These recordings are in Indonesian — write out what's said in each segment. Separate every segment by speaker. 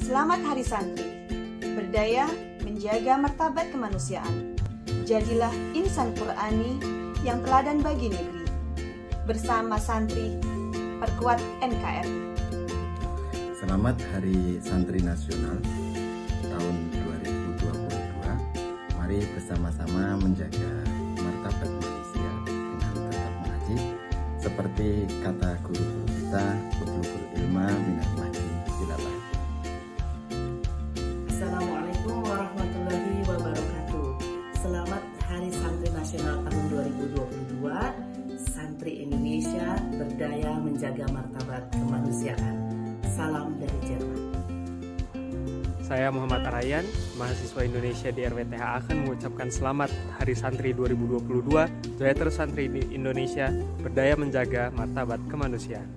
Speaker 1: Selamat Hari Santri, berdaya menjaga martabat kemanusiaan. Jadilah insan Qur'ani yang teladan bagi negeri. Bersama santri, perkuat NKRI.
Speaker 2: Selamat Hari Santri Nasional tahun 2022. Mari bersama-sama menjaga martabat manusia dengan tetap mengaji. Seperti kata guru-guru kita, "Utlubul ilma minal mahdi ilal lahdi."
Speaker 3: Assalamualaikum warahmatullahi wabarakatuh. Selamat Hari Santri Nasional tahun 2022. Santri Indonesia berdaya menjaga martabat kemanusiaan. Salam dari Jerman.
Speaker 4: Saya Muhammad Arayan, mahasiswa Indonesia di RWTH akan mengucapkan selamat Hari Santri 2022. Jaya terus Santri Indonesia, berdaya menjaga martabat kemanusiaan.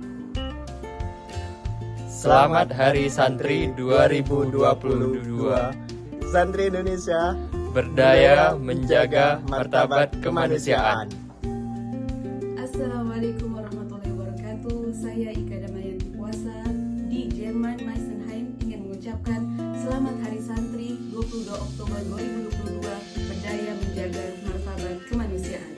Speaker 5: Selamat Hari Santri 2022.
Speaker 6: Santri Indonesia
Speaker 5: Berdaya menjaga martabat kemanusiaan.
Speaker 7: Assalamualaikum warahmatullahi wabarakatuh. Saya Ika Damayanti Puasa di Jerman Meisenheim ingin mengucapkan Selamat Hari Santri 22 Oktober 2022. Berdaya menjaga martabat kemanusiaan.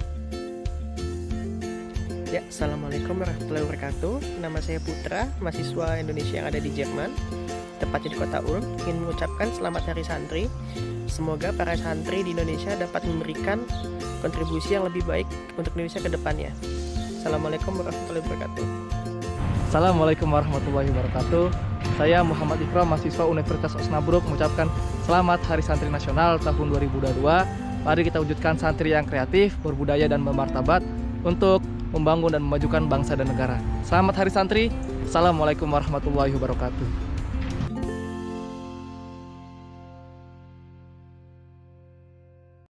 Speaker 8: Ya, Assalamualaikum warahmatullahi wabarakatuh. Nama saya Putra, mahasiswa Indonesia yang ada di Jerman, tepatnya di kota Ulm. Ingin mengucapkan Selamat Hari Santri. Semoga para santri di Indonesia dapat memberikan kontribusi yang lebih baik untuk Indonesia ke depannya. Assalamualaikum warahmatullahi wabarakatuh.
Speaker 9: Assalamualaikum warahmatullahi wabarakatuh. Saya Muhammad Ikram, mahasiswa Universitas Osnabrück, mengucapkan Selamat Hari Santri Nasional tahun 2022. Mari kita wujudkan santri yang kreatif, berbudaya dan bermartabat untuk membangun dan memajukan bangsa dan negara. Selamat Hari Santri. Assalamualaikum warahmatullahi wabarakatuh.